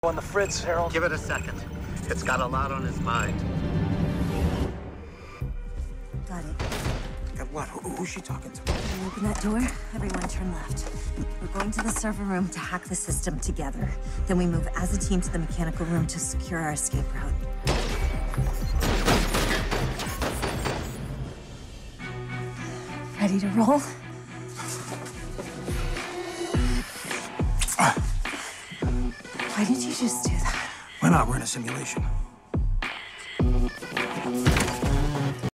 On the fritz, Harold. Give it a second. It's got a lot on his mind. Got it. Got what? Who's she talking to? Can you open that door? Everyone turn left. We're going to the server room to hack the system together. Then we move as a team to the mechanical room to secure our escape route. Ready to roll? Why did you just do that? Why not? We're in a simulation.